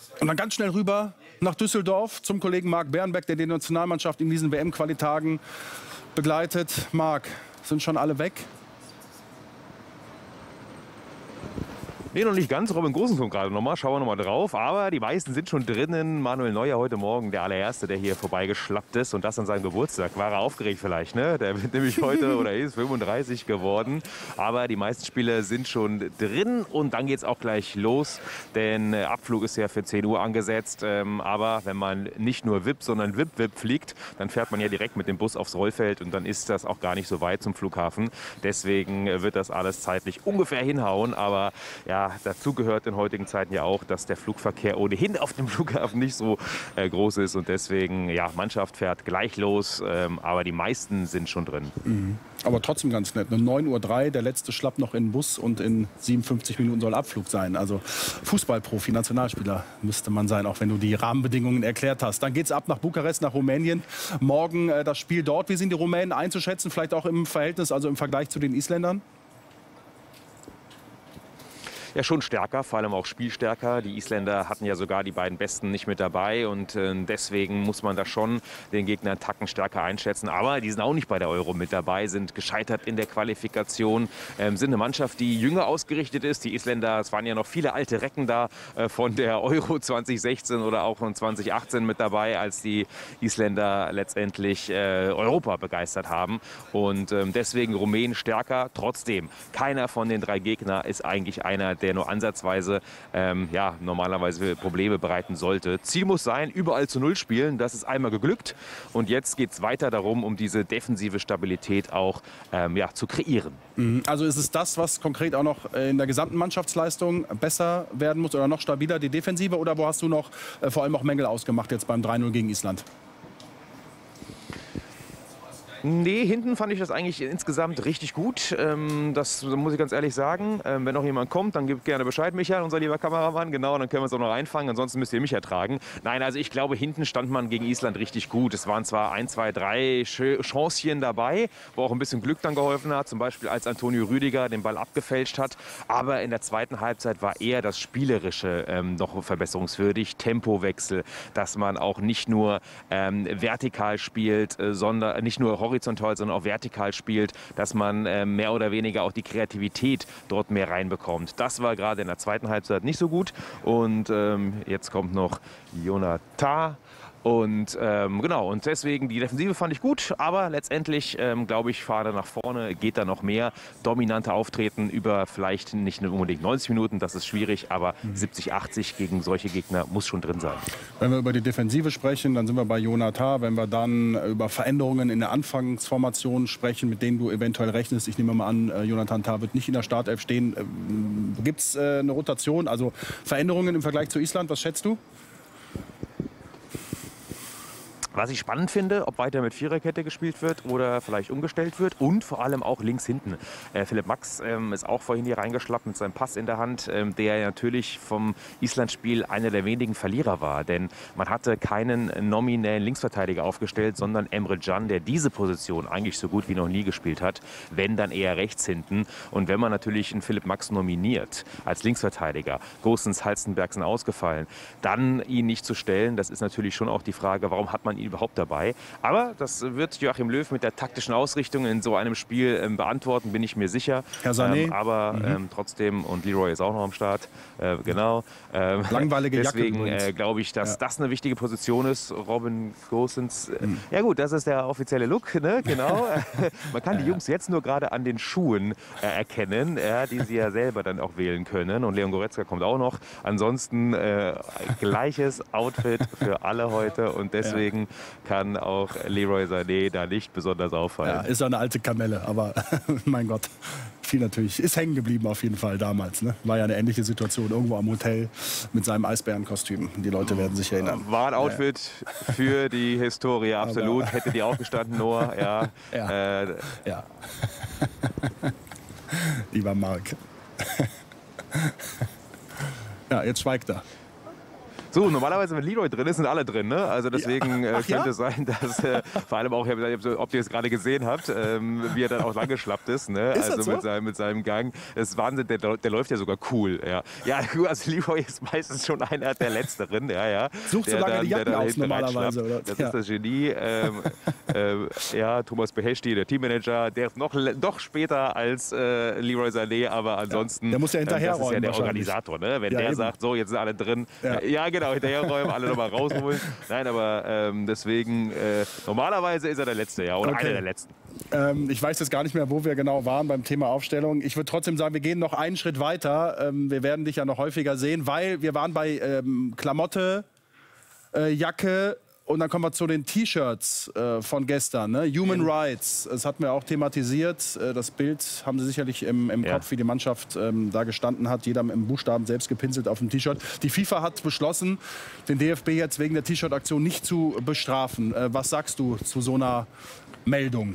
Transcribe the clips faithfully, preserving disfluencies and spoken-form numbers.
Und dann ganz schnell rüber nach Düsseldorf zum Kollegen Marc Bärenbeck, der die Nationalmannschaft in diesen W M-Qualitagen begleitet. Marc, sind schon alle weg? Nee, noch nicht ganz. Robin Gosens kommt gerade noch mal. Schauen wir noch mal drauf. Aber die meisten sind schon drinnen. Manuel Neuer heute Morgen, der allererste, der hier vorbeigeschlappt ist. Und das an seinem Geburtstag. War er aufgeregt vielleicht, ne? Der wird nämlich heute oder ist fünfunddreißig geworden. Aber die meisten Spieler sind schon drin. Und dann geht es auch gleich los. Denn äh, Abflug ist ja für zehn Uhr angesetzt. Ähm, aber wenn man nicht nur V I P, sondern V I P-V I P fliegt, dann fährt man ja direkt mit dem Bus aufs Rollfeld. Und dann ist das auch gar nicht so weit zum Flughafen. Deswegen äh, wird das alles zeitlich ungefähr hinhauen. Aber ja, dazu gehört in heutigen Zeiten ja auch, dass der Flugverkehr ohnehin auf dem Flughafen nicht so äh, groß ist. Und deswegen, ja, Mannschaft fährt gleich los, ähm, aber die meisten sind schon drin. Mhm. Aber trotzdem ganz nett. neun Uhr drei, der letzte schlappt noch in den Bus und in siebenundfünfzig Minuten soll Abflug sein. Also Fußballprofi, Nationalspieler müsste man sein, auch wenn du die Rahmenbedingungen erklärt hast. Dann geht's ab nach Bukarest, nach Rumänien. Morgen äh, das Spiel dort. Wie sind die Rumänen einzuschätzen? Vielleicht auch im Verhältnis, also im Vergleich zu den Isländern? Ja, schon stärker, vor allem auch spielstärker. Die Isländer hatten ja sogar die beiden Besten nicht mit dabei und äh, deswegen muss man da schon den Gegner einen Tacken stärker einschätzen. Aber die sind auch nicht bei der Euro mit dabei, sind gescheitert in der Qualifikation, ähm, sind eine Mannschaft, die jünger ausgerichtet ist. Die Isländer, es waren ja noch viele alte Recken da äh, von der Euro zwanzig sechzehn oder auch von zwanzig achtzehn mit dabei, als die Isländer letztendlich äh, Europa begeistert haben. Und ähm, deswegen Rumänen stärker. Trotzdem, keiner von den drei Gegnern ist eigentlich einer, der nur ansatzweise ähm, ja, normalerweise Probleme bereiten sollte. Ziel muss sein, überall zu Null spielen. Das ist einmal geglückt. Und jetzt geht es weiter darum, um diese defensive Stabilität auch ähm, ja, zu kreieren. Also ist es das, was konkret auch noch in der gesamten Mannschaftsleistung besser werden muss oder noch stabiler, die Defensive? Oder wo hast du noch äh, vor allem auch Mängel ausgemacht jetzt beim drei null gegen Island? Nee, hinten fand ich das eigentlich insgesamt richtig gut. Ähm, das muss ich ganz ehrlich sagen. Ähm, wenn noch jemand kommt, dann gebt gerne Bescheid, Michael, unser lieber Kameramann. Genau, dann können wir es auch noch einfangen. Ansonsten müsst ihr mich ertragen. Nein, also ich glaube, hinten stand man gegen Island richtig gut. Es waren zwar ein, zwei, drei Chancen dabei, wo auch ein bisschen Glück dann geholfen hat. Zum Beispiel, als Antonio Rüdiger den Ball abgefälscht hat. Aber in der zweiten Halbzeit war eher das Spielerische ähm, noch verbesserungswürdig. Tempowechsel, dass man auch nicht nur ähm, vertikal spielt, äh, sondern nicht nur horizontal, sondern auch vertikal spielt, dass man äh, mehr oder weniger auch die Kreativität dort mehr reinbekommt. Das war gerade in der zweiten Halbzeit nicht so gut. Und ähm, jetzt kommt noch Jonathan. Und ähm, genau, und deswegen die Defensive fand ich gut, aber letztendlich ähm, glaube ich, Fahne nach vorne, geht da noch mehr. Dominante Auftreten über vielleicht nicht unbedingt neunzig Minuten, das ist schwierig, aber mhm. siebzig, achtzig gegen solche Gegner muss schon drin sein. Wenn wir über die Defensive sprechen, dann sind wir bei Jonathan. Wenn wir dann über Veränderungen in der Anfangsformation sprechen, mit denen du eventuell rechnest, ich nehme mal an, Jonathan Tah wird nicht in der Startelf stehen. Ähm, Gibt es äh, eine Rotation, also Veränderungen im Vergleich zu Island, was schätzt du? Was ich spannend finde, ob weiter mit Viererkette gespielt wird oder vielleicht umgestellt wird und vor allem auch links hinten. Äh, Philipp Max ähm, ist auch vorhin hier reingeschlappt mit seinem Pass in der Hand, ähm, der natürlich vom Island-Spiel einer der wenigen Verlierer war. Denn man hatte keinen nominellen Linksverteidiger aufgestellt, sondern Emre Can, der diese Position eigentlich so gut wie noch nie gespielt hat, wenn dann eher rechts hinten. Und wenn man natürlich einen Philipp Max nominiert als Linksverteidiger, Gosens, Halstenberg sind ausgefallen, dann ihn nicht zu stellen, das ist natürlich schon auch die Frage, warum hat man ihn überhaupt dabei. Aber das wird Joachim Löw mit der taktischen Ausrichtung in so einem Spiel ähm, beantworten, bin ich mir sicher. Herr Sané. Ähm, aber mhm. ähm, trotzdem, und Leroy ist auch noch am Start, äh, genau. Ähm, Langweilige Jacke. Deswegen äh, glaube ich, dass ja. das eine wichtige Position ist. Robin Gosens, äh, mhm. ja gut, das ist der offizielle Look, ne? Genau. Man kann die Jungs jetzt nur gerade an den Schuhen äh, erkennen, äh, die sie ja selber dann auch wählen können. Und Leon Goretzka kommt auch noch. Ansonsten äh, gleiches Outfit für alle heute und deswegen ja. kann auch Leroy Sané da nicht besonders auffallen. Ja, ist eine alte Kamelle, aber mein Gott, viel natürlich. Ist hängen geblieben auf jeden Fall damals. Ne? War ja eine ähnliche Situation irgendwo am Hotel mit seinem Eisbärenkostüm. Die Leute werden sich erinnern. War ein Outfit ja. für die Historie, absolut. Aber hätte die auch gestanden, Noah. Ja. Ja. Äh, ja. Lieber Marc. Ja, jetzt schweigt er. So, normalerweise, wenn Leroy drin ist, sind alle drin. Ne? Also deswegen ja. äh, könnte ja? es sein, dass äh, vor allem auch, ob ihr es gerade gesehen habt, ähm, wie er dann auch lang geschlappt ist. Ne? Ist also so? mit, seinem, mit seinem Gang. Das ist Wahnsinn, der, der läuft ja sogar cool. Ja, ja also Leroy ist meistens schon einer der Letzteren. Ja, ja. Sucht so lange dann, die Jacken aus normalerweise. Oder? Das ja. ist das Genie. Ähm, äh, ja, Thomas Beheshti, der Teammanager, der ist noch, noch später als äh, Leroy Sané, aber ansonsten, ja, der muss ja hinterher das ist ja der Organisator. Ne? Wenn ja, der eben. sagt, so, jetzt sind alle drin. Ja, ja genau, hinterherräumen, alle nochmal rausholen. Nein, aber ähm, deswegen, äh, normalerweise ist er der Letzte, ja, oder okay. einer der Letzten. Ähm, ich weiß jetzt gar nicht mehr, wo wir genau waren beim Thema Aufstellung. Ich würde trotzdem sagen, wir gehen noch einen Schritt weiter. Ähm, wir werden dich ja noch häufiger sehen, weil wir waren bei ähm, Klamotte, äh, Jacke. Und dann kommen wir zu den T-Shirts äh, von gestern. Ne? Human ja. Rights, das hatten wir auch thematisiert. Äh, das Bild haben Sie sicherlich im, im ja. Kopf, wie die Mannschaft ähm, da gestanden hat. Jeder im Buchstaben selbst gepinselt auf dem T-Shirt. Die FIFA hat beschlossen, den D F B jetzt wegen der T-Shirt-Aktion nicht zu bestrafen. Äh, was sagst du zu so einer Meldung?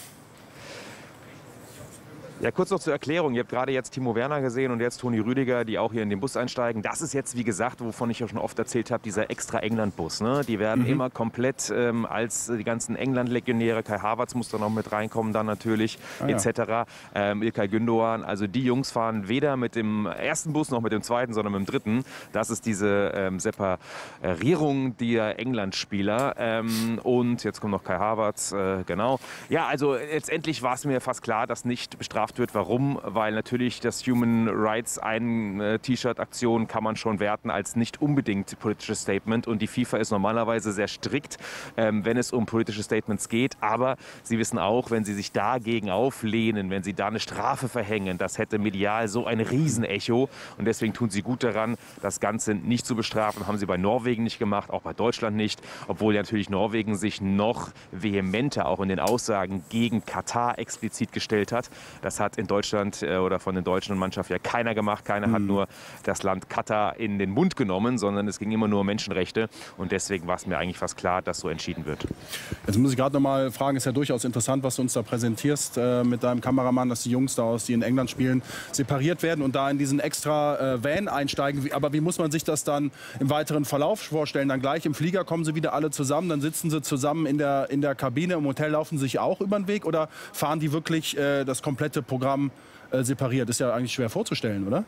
Ja, kurz noch zur Erklärung. Ihr habt gerade jetzt Timo Werner gesehen und jetzt Toni Rüdiger, die auch hier in den Bus einsteigen. Das ist jetzt, wie gesagt, wovon ich ja schon oft erzählt habe, dieser extra England-Bus. Ne? Die werden mhm. immer komplett ähm, als die ganzen England-Legionäre, Kai Havertz muss da noch mit reinkommen dann natürlich, ah, ja. et cetera. Ähm, İlkay Gündoğan, also die Jungs fahren weder mit dem ersten Bus noch mit dem zweiten, sondern mit dem dritten. Das ist diese ähm, Separierung der England-Spieler. Ähm, und jetzt kommt noch Kai Havertz, äh, genau. Ja, also letztendlich war es mir fast klar, dass nicht bestraft wird. Warum? Weil natürlich das Human Rights ein äh, T-Shirt-Aktion kann man schon werten als nicht unbedingt politisches Statement und die FIFA ist normalerweise sehr strikt, ähm, wenn es um politische Statements geht, aber sie wissen auch, wenn sie sich dagegen auflehnen, wenn sie da eine Strafe verhängen, das hätte medial so ein Riesenecho und deswegen tun sie gut daran, das Ganze nicht zu bestrafen, haben sie bei Norwegen nicht gemacht, auch bei Deutschland nicht, obwohl natürlich Norwegen sich noch vehementer auch in den Aussagen gegen Katar explizit gestellt hat. Das hat in Deutschland äh, oder von den deutschen Mannschaften ja keiner gemacht. Keiner mhm. hat nur das Land Katar in den Mund genommen, sondern es ging immer nur um Menschenrechte. Und deswegen war es mir eigentlich fast klar, dass so entschieden wird. Jetzt muss ich gerade noch mal fragen, ist ja durchaus interessant, was du uns da präsentierst äh, mit deinem Kameramann, dass die Jungs da aus, die in England spielen, separiert werden und da in diesen extra äh, Van einsteigen. Wie, aber wie muss man sich das dann im weiteren Verlauf vorstellen? Dann gleich im Flieger kommen sie wieder alle zusammen, dann sitzen sie zusammen in der, in der Kabine. Im Hotel laufen sie sich auch über den Weg oder fahren die wirklich äh, das komplette Programm äh, separiert? Ist ja eigentlich schwer vorzustellen, oder?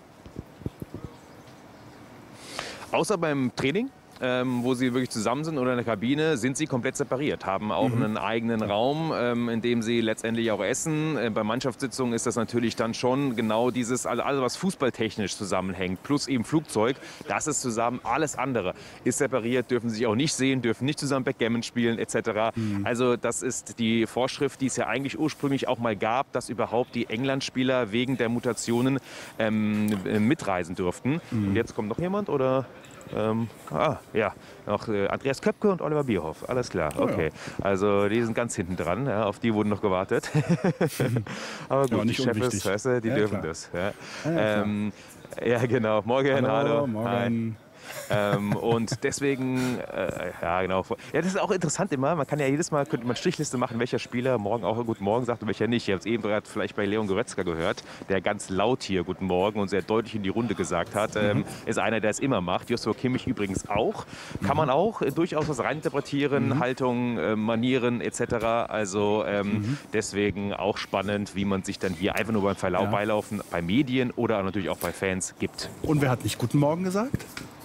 Außer beim Training. Ähm, wo sie wirklich zusammen sind oder in der Kabine, sind sie komplett separiert, haben auch mhm. einen eigenen Raum, ähm, in dem sie letztendlich auch essen. Äh, bei Mannschaftssitzungen ist das natürlich dann schon genau dieses, also alles was fußballtechnisch zusammenhängt, plus eben Flugzeug, das ist zusammen, alles andere ist separiert, dürfen sich auch nicht sehen, dürfen nicht zusammen Backgammon spielen et cetera. Mhm. Also das ist die Vorschrift, die es ja eigentlich ursprünglich auch mal gab, dass überhaupt die England-Spieler wegen der Mutationen ähm, mitreisen durften. Mhm. Und jetzt kommt noch jemand, oder? Ähm, ah, ja, noch äh, Andreas Köpke und Oliver Bierhoff, alles klar, okay. Oh ja. Also die sind ganz hinten dran, ja, auf die wurden noch gewartet. Aber gut, ja, die Chefs, weißt du, die ja, dürfen klar. das. Ja. Ja, ähm, ja, genau. Morgen, hallo. hallo. Morgen. ähm, und deswegen, äh, ja genau. Ja, das ist auch interessant immer. Man kann ja jedes Mal, könnte man Strichliste machen, welcher Spieler morgen auch Guten Morgen sagt und welcher nicht. Ich habe es eben gerade vielleicht bei Leon Goretzka gehört, der ganz laut hier Guten Morgen und sehr deutlich in die Runde gesagt hat. Ähm, mhm. Ist einer, der es immer macht. Joshua Kimmich übrigens auch. Kann mhm. man auch äh, durchaus was reininterpretieren, mhm. Haltung, äh, Manieren et cetera. Also ähm, mhm. deswegen auch spannend, wie man sich dann hier einfach nur beim Verlauf ja. beilaufen, bei Medien oder natürlich auch bei Fans gibt. Und wer hat nicht Guten Morgen gesagt?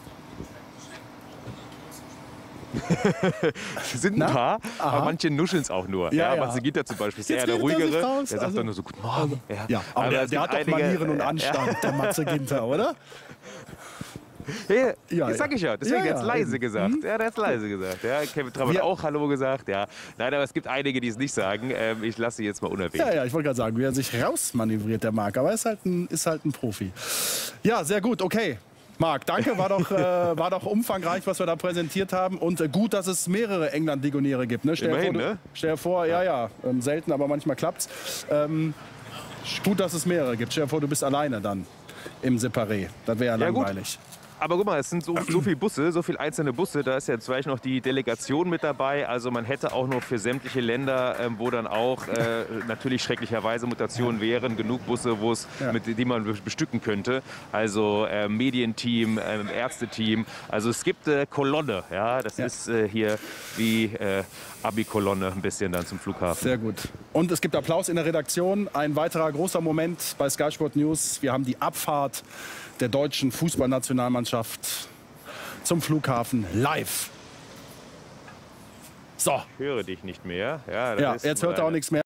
sind ein Na? paar, Aha. aber manche nuscheln es auch nur. Ja, ja. Marcegita zum Beispiel ist eher der ruhigere. Der sagt also, dann nur so, guten Morgen. Ja, ja. Aber, aber der, der hat doch Manieren und Anstand, ja. der Marcegita, oder? Ja, ja, das sag ich ja. Deswegen ja, ja. hat es leise gesagt. Mhm. Ja, der hat es leise gesagt. Ja, Kevin Trapp hat auch Hallo gesagt. Ja. Nein, aber es gibt einige, die es nicht sagen. Ähm, ich lasse sie jetzt mal unerwähnt. Ja, ja, ich wollte gerade sagen, wie er sich rausmanövriert, der Marc. Aber er ist halt ein, ist halt ein Profi. Ja, sehr gut, okay. Marc, danke, war doch, äh, war doch umfangreich, was wir da präsentiert haben. Und äh, gut, dass es mehrere England-Legionäre gibt. Ne? Stell, Immerhin, dir vor, du, ne? stell dir vor, ja, ja, ähm, selten, aber manchmal klappt's. Ähm, gut, dass es mehrere gibt. Stell dir vor, du bist alleine dann im Separé. Das wäre ja langweilig. Aber guck mal, es sind so, so viele Busse, so viele einzelne Busse. Da ist ja vielleicht noch die Delegation mit dabei. Also man hätte auch noch für sämtliche Länder, ähm, wo dann auch äh, natürlich schrecklicherweise Mutationen wären, genug Busse, wo es Ja. mit die man bestücken könnte. Also äh, Medienteam, äh, Ärzteteam. Also es gibt äh, Kolonne. Ja, das Ja. ist äh, hier wie äh, Abi-Kolonne ein bisschen dann zum Flughafen. Sehr gut. Und es gibt Applaus in der Redaktion. Ein weiterer großer Moment bei Sky Sport News. Wir haben die Abfahrt der deutschen Fußballnationalmannschaft zum Flughafen live. So. Ich höre dich nicht mehr. Ja, das Ja, ist jetzt hört er auch meine- nichts mehr.